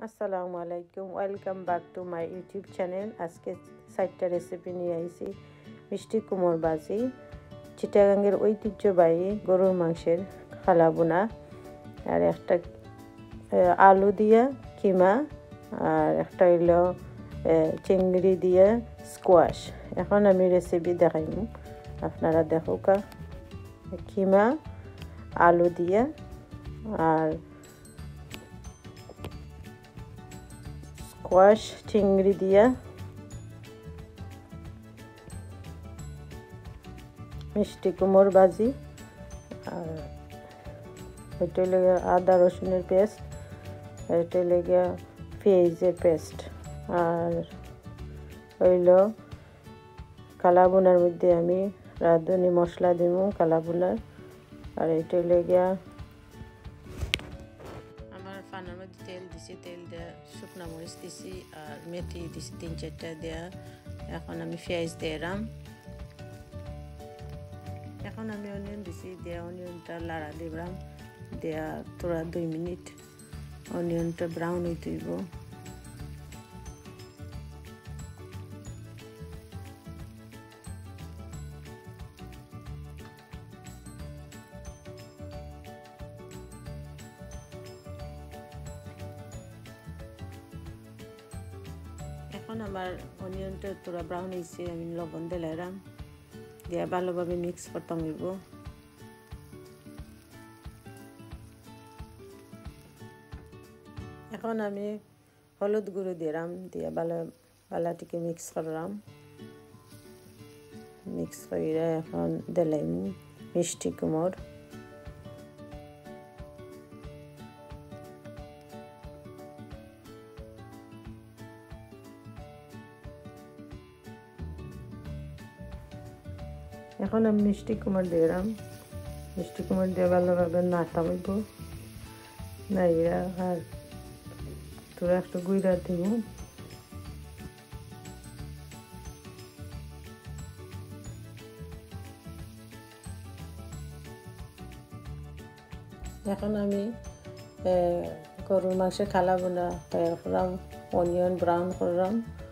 আসসালামু আলাইকুম, welcome back to my YouTube channel. আজকে 4টা রেসিপি নিয়ে আইছি। মিষ্টি কুমড় ভাজি, চিটাগাঙ্গের ঐতিহ্যবাহী গরুর মাংসের খালা বোনা, আর একটা আলু দিয়ে কিমা, আর একটা হইল চিংড়ি দিয়ে স্কোয়াশ। এখন আমি রেসিপি দেখাইম, আপনারা দেখুকা। কিমা আলু দিয়ে আর স্কোয়াশ চিংড়ি দিয়ে মিষ্টি কুমড় ভাজি, আর এটা লেগে আদা রসুনের পেস্ট, এটা লেগে পেঁয়াজের পেস্ট, আর হইল কালাবোনার মধ্যে আমি রাঁধুনি মশলা দিব কালাবোনার। আর এটা লেগে আমার ফানার মধ্যে তেল দিছি, তেল দেওয়া শুকনা মরিচ দিছি আর মেথি দিছি 3-4টা দেওয়া। এখন আমি পেঁয়াজ দিলাম। এখন আমি অনিয়ন দিছি, দেওয়া অনিয়নটা লাড়া দিলাম, দেওয়া তোরা 2 মিনিট অনিয়নটা ব্রাউন হইতে হইব। এখন আমার অনিয়নটা তোরা ব্রাউন হয়েছে, আমি লবণ দিলাম, দিয়ে ভালোভাবে মিক্স করতাম হইব। এখন আমি হলুদ গুঁড়ো দিলাম, দিয়ে বালাটিকে মিক্স করলাম। মিক্স করে এখন দিলাম মিষ্টি কুমড়। এখন আমি মিষ্টি কুমড় দিলাম, মিষ্টি কুমড় দিয়ে ভালোভাবে নাড়তাম হইব। নাইরা আর তোরা একটু গুঁড়া দিব। এখন আমি গরুর মাংসের খালা বোনা তৈরি করলাম, অনিয়ন ব্রাউন করলাম,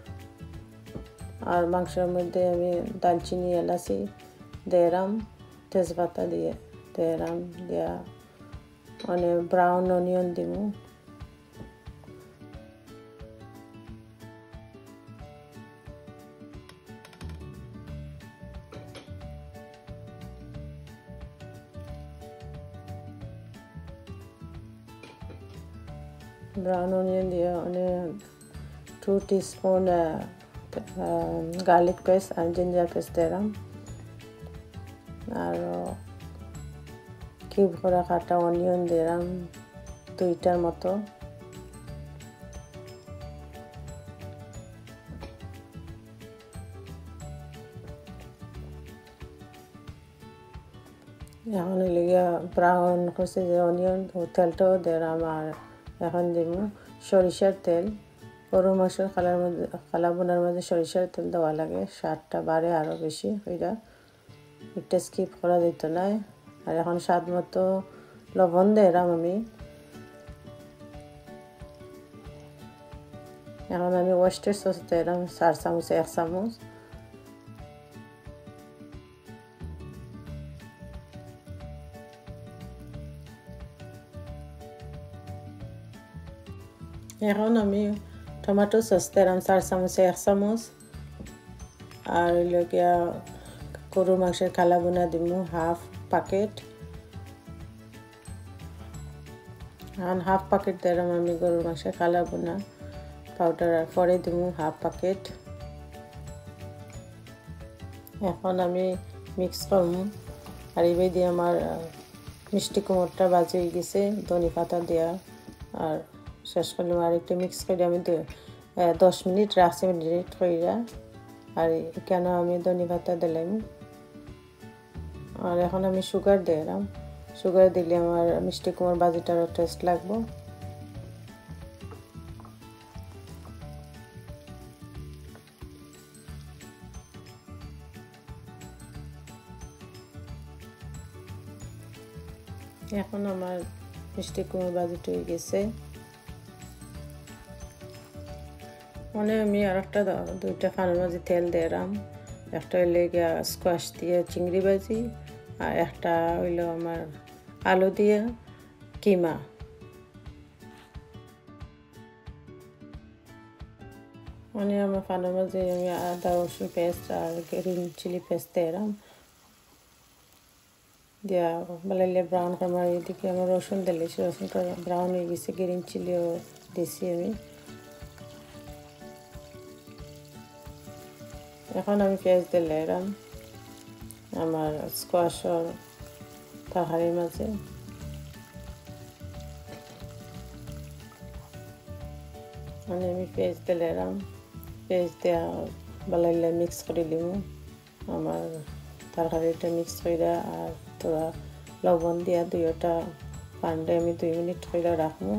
আর মাংসের মধ্যে আমি দালচিনি এলাচি দিলাম, তেজপাতা দিয়ে দিলাম, দিয়া অনেক ব্রাউন অনিয়ন দিব। ব্রাউন অনিয়ন দিয়ে অনেক 2 টিস্পুন গার্লিক পেস্ট আর জিঞ্জার পেস্ট দিলাম, আর কিউব করা কাটা অনিয়ন দিলাম 2টার মতো। এখন লেগে ব্রাউন করছে যে অনিয়ন, তেলটাও দিলাম। আর এখন দিব সরিষার তেল। গরু মাংসের খালা বোনার মধ্যে সরিষার তেল দেওয়া লাগে, স্বাদটা বাড়ে আরও বেশি। ওইটা একটা স্কিপ করা যেত না। আর এখন স্বাদ মতো লবণ দিলাম আমি। এখন আমি ওয়েস্টার সস দিলাম 4 চামচ, 1 চামচ। এখন আমি টমেটো সস দিলাম 4 চামচে 1 চামচ। আর লগিয়া গরুর মাংসের কালা বোনা দিব হাফ প্যাকেট। এখন হাফ প্যাকেট দিলাম আমি গরুর মাংসের কালা বোনা পাউডার, আর পরে দিব হাফ প্যাকেট। এখন আমি মিক্স করব। আর এইভাবে দিয়ে আমার মিষ্টি কুমড়টা ভাজি হয়ে গেছে ধনে পাতা দেওয়া। আর শেষ করলাম, আর একটু মিক্স করে আমি 10 মিনিট রাখছি ম্যারিনেট কইরা। আর কেন আমি ধনে পাতা দিলাম। আর এখন আমি সুগার দিলাম, সুগার দিলে আমার মিষ্টি কুমড় ভাজিটারও টেস্ট লাগবে। এখন আমার মিষ্টি কুমড় ভাজিটা হয়ে গেছে। মানে আমি আর একটা দুইটা ফানের মাঝে তেল দিলাম, একটা হইলে গিয়া স্কোয়াশ দিয়ে চিংড়ি ভাজি, আর একটা হইল আমার আলু দিয়ে কিমা। মানে আমার ফানের মাঝে আমি আদা রসুন পেস্ট আর গ্রিন চিলি পেস্ট দিলাম, দিয়া বালাইলে ব্রাউন আমার এদিকে আমার রসুন দিলে রসুনটা ব্রাউন হয়ে গেছে, গ্রিন চিলিও দিছি আমি। এখন আমি পেঁয়াজ দিলে এরাম আমার স্কোয়াশর তরকারির মাঝে। মানে আমি পেঁয়াজ দিলে এরাম, পেঁয়াজ দেওয়া বালাইলে মিক্স করে দিব আমার তরকারিটা মিক্স করে, আর তোরা লবণ দিয়া দুইটা পান্ডে আমি 2 মিনিট করে রাখবো।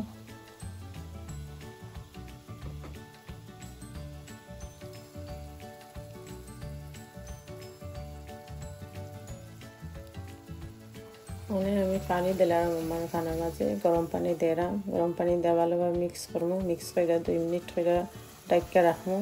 মানে আমি পানি দিলাম আমার খানার মাঝে, গরম পানি দিলাম, গরম পানি দিয়ে ভালোভাবে মিক্স করবো, মিক্স করে 2 মিনিট করে ঢাকা রাখবো।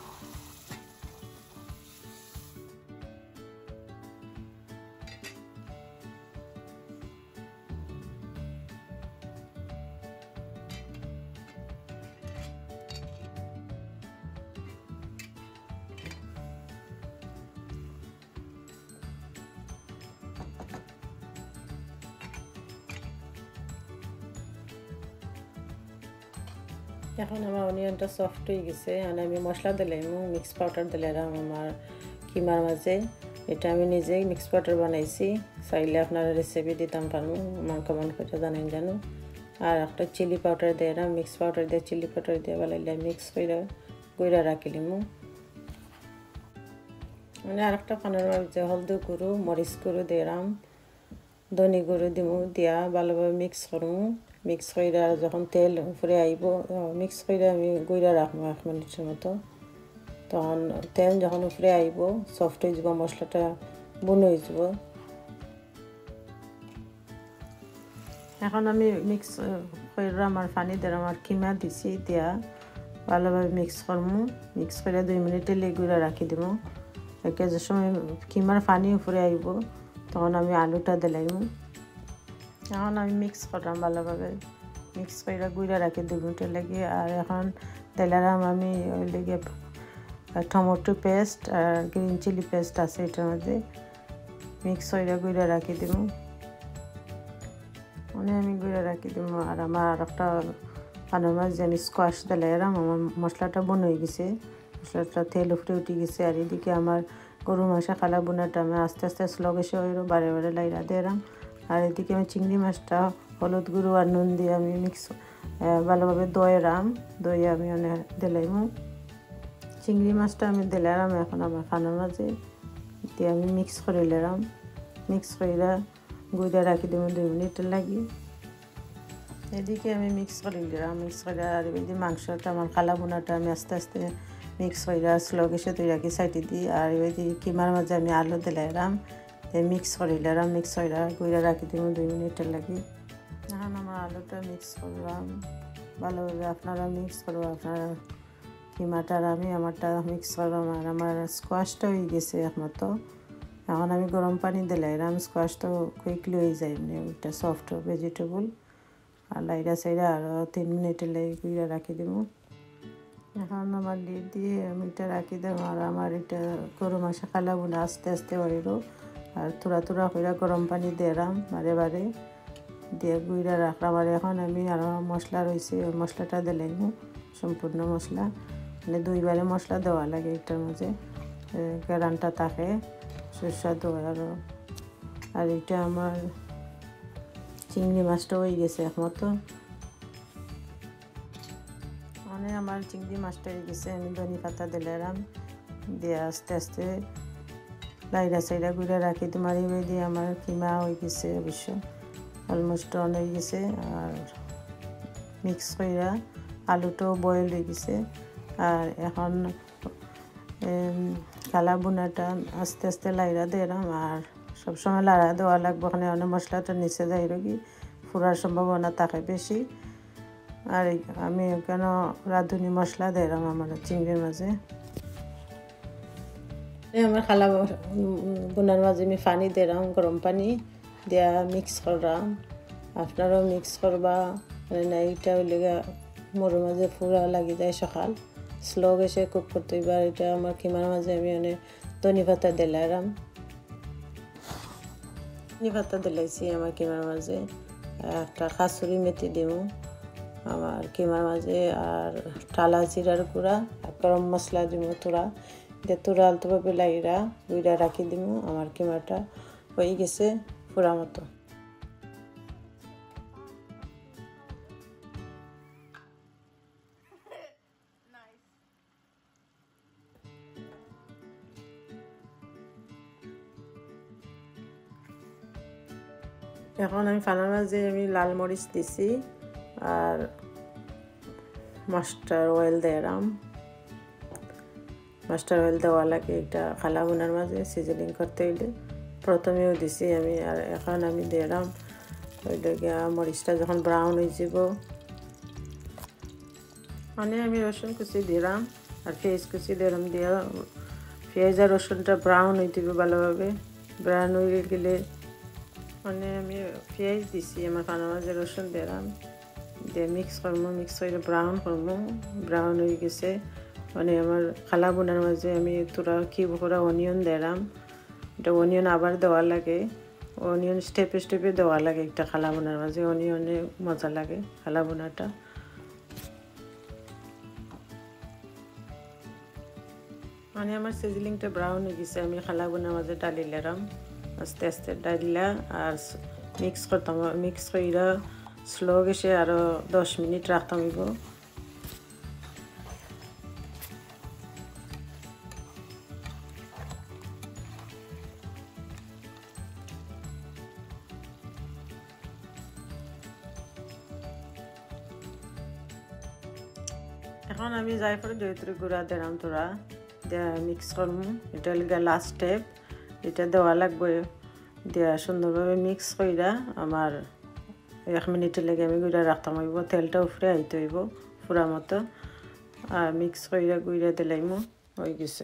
এখন আমার অনিয়নটা সফট হয়ে গেছে, আর আমি মশলা দিলাম, মিক্স পাউডার দিলাম আমার কিমার মাঝে। এটা আমি নিজেই মিক্স পাউডার বানাইছি, চাইলে আপনারা রেসিপি দিতাম পারবো, আমার কমেন্ট করে জানেন জানো। আর একটা চিলি পাউডার দিলাম, মিক্স পাউডার দিয়ে চিলি পাউডার দিয়ে বানাইলে মিক্স করে গুঁড়া রাখিলিম। মানে আর একটা পানের মাঝে হলদি গুঁড়ো মরিচ গুঁড়ো দিলাম, ধনি গুঁড়ো দিব, দিয়া ভালোভাবে মিক্স করবো। মিক্স করে যখন তেল উপরে আইব, মিক্স করে আমি গুঁড়া রাখবো 1 মিনিটের মতো। তখন তেল যখন উপরে আইব সফট হয়ে যাব, মশলাটা বুন হয়ে যাব। এখন আমি মিক্স করে আমার পানি দিয়ে আমার কিমা দিছি, দিয়া ভালোভাবে মিক্স করবো। মিক্স করে 2 মিনিট গুঁড়া রাখি দিব। যে সময় কিমার পানি উপরে আইব তখন আমি আলুটা দিলাম। এখন আমি মিক্স করলাম ভালোভাবে, মিক্স করে গুঁড়া রাখি 2 মিনিটের লাগে। আর এখন দিলাম আমি ওই লেগে টমেটো পেস্ট আর গ্রিন চিলি পেস্ট আছে এটার মধ্যে, মিক্স করে গুঁড়া রাখি দিব। মানে আমি গুঁড়া রাখি দিব। আর আমার আর একটা পানের মাঝে আমি স্কোয়াশ দিলাম, আমার মশলাটা বন হয়ে গেছে, মশলাটা তেল উপরে উঠে গেছে। আর এদিকে আমার গরু মাংস খালা বোনাটা আমি আস্তে আস্তে স্লো গেছে হইল, বারে বারে লাইরা দিলাম। আর এদিকে আমি চিংড়ি মাছটা হলুদ গুঁড়ো আর নুন দিয়ে আমি মিক্স ভালোভাবে দইলাম, দইয়ে আমি দিলাম। চিংড়ি মাছটা আমি দিলাম এখন আমার খানার মাঝে দিয়ে আমি মিক্স করে নিলাম। মিক্স করে গুঁড়া রাখি দেবো 2 মিনিটের লাগি। এদিকে আমি মিক্স করে নিলাম, মিক্স করে আর এদিকে মাংসটা আমার খালা বোনাটা আমি আস্তে আস্তে মিক্স করে স্লো গেছে তুই রাখি সাইডে দিই। আর ওইদিকে কিমার মাঝে আমি আলু দিলাম, মিক্স করে নিলাম, মিক্স করে গুঁড়া রাখি দেবো 2 মিনিটের লাগি। এখন আমার আলুটা মিক্স করলাম ভালোভাবে, আপনারা মিক্স করবো আপনারা কিমাটার, আমি আমারটা মিক্স করলাম। আর আমার স্কোয়াশটা হয়ে গেছে একমাত্র। এখন আমি গরম পানি দিলাম, স্কোয়াশ তো কুইকলি হয়ে যায়, ওইটা সফট ভেজিটেবল। আর লাইরা সাইরা আরও 3 মিনিটের লাগে গুঁড়া রাখি দেবো। এখন আমার লিড দিয়ে আমি এটা রাখি দেবো। আর আমার এটা গরু মাংস খালাবো না, আস্তে আস্তে হইল। আর থোড়া থোড়া করে গরম পানি দিলাম বারে বারে, দিয়ে গুঁড়া রাখলাম। আর এখন আমি আরও মশলা রয়েছে, ওই মশলাটা দিলাম, সম্পূর্ণ মশলা, মানে 2 বারে মশলা দেওয়া লাগে এটার মাঝে, গ্রানটা থাকে সুস্বাদু আরও। আর এটা আমার চিংড়ি মাছটা হয়ে গেছে একমতো। মানে আমার চিংড়ি মাছটা হয়ে গেছে, আমি ধনে পাতা দিলাম, দিয়ে আস্তে আস্তে লাইরা সাইরা গুঁড়া রাখি তোমার এই দিয়ে আমার কিমা হয়ে গেছে, অবশ্য অলমোস্ট অন হয়ে গেছে। আর মিক্স করে আলুটাও বয়েল হয়ে গেছে। আর এখন কালা বোনাটা আস্তে আস্তে লাইরা দিলাম। আর সবসময় লাড়া দেওয়া লাগবে, ওখানে অনেক মশলাটা নিচে যায় কি ফুরার সম্ভাবনা থাকে বেশি। আর আমি এখানে রাঁধুনি মশলা দিলাম আমার চিংড়ির মাঝে। আমার খালা বোনার মাঝে আমি পানি দিলাম, গরম পানি দিয়া মিক্স করলাম। আপনারাও মিক্স করবা, না এইটা হইলে মোর মাঝে পুরা লাগি যায় সকাল, স্লো গ্যাসে কুক করতে হইবার। এটা আমার কিমার মাঝে আমি অনেক ধনি পাতা দিলাম, ধনি পাতা দিলাইছি আমার কিমার মাঝে। একটা কাসুরি মেথি দিব আমার কিমার মাঝে, আর টালা জিরার গুঁড়া, গরম মশলা দিব তোরা দিয়ে তোরা আলতোভাবে লাইরা গুঁড়া রাখি দিব। আমার কিমাটা হয়ে গেছে পুরা মতো। এখন আমি ফানার মাঝে আমি লাল মরিচ দিছি আর মাস্টার অয়েল দিলাম। মাস্টার অয়েল দেওয়া লাগে এটা খালা বোনার মাঝে সিজনিং করতে হইলে, প্রথমেও দিছি আমি। আর এখন আমি দিলাম ওইটা মরিচটা যখন ব্রাউন হয়ে যাব মানে আমি রসুন কুচি দিলাম আর পেঁয়াজ কুচি দিলাম। দিয়ে পেঁয়াজ আর রসুনটা ব্রাউন হয়ে দিব ভালোভাবে। ব্রাউন হয়ে গেলে মানে আমি পেঁয়াজ দিছি আমার ফানার মাঝে, রসুন দিলাম দিয়ে মিক্স করবো। মিক্স করে ব্রাউন করবো। ব্রাউন হয়ে গেছে মানে আমার খালা বোনার মাঝে আমি তোরা কিউব করা অনিয়ন দিলাম। এটা অনিয়ন আবার দেওয়া লাগে, অনিয়ন স্টেপে স্টেপে দেওয়া লাগে একটা খালা বোনার মাঝে। অনিয়নে মজা লাগে খালা বোনাটা। মানে আমার সিজলিংটা ব্রাউন হয়ে গেছে, আমি খালা বোনার মাঝে ডালি দিলাম। আস্তে আস্তে ডালিলা আর মিক্স করতাম, মিক্স করে স্লো গ্যাসে আরও 10 মিনিট রাখতাম হইব। এখন আমি জায়ফলের জয়িত্রী গুঁড়া দিলাম তোরা দিয়া মিক্স করবো। এটা লিগা লাস্ট স্টেপ, এটা দেওয়া লাগবে। দিয়া সুন্দরভাবে মিক্স কইরা আমার 1 মিনিটের লেগে আমি গুঁড়া রাখতাম হইব। তেলটা উফরে আইতে হইব পুরা মতো। আর মিক্স কইরা গুঁড়া দিলাইমো হয়ে গেছে।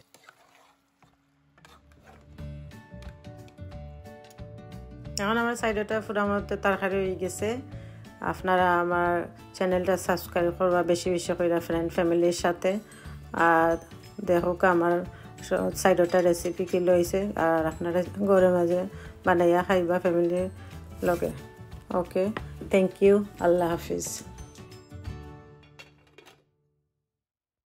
এখন আমার সাইডটা পুরা মতো তরকারি হয়ে গেছে। আপনারা আমার চ্যানেলটা সাবস্ক্রাইব করবা বেশি বেশি করে ফ্রেন্ড ফ্যামিলির সাথে। আর দেখো আমার সাইডটা রেসিপি কি লইছে, আর আপনারা ঘরের মাঝে বানাইয়া খাইবা ফ্যামিলির লগে। ওকে, থ্যাংক ইউ, আল্লাহ হাফিজ।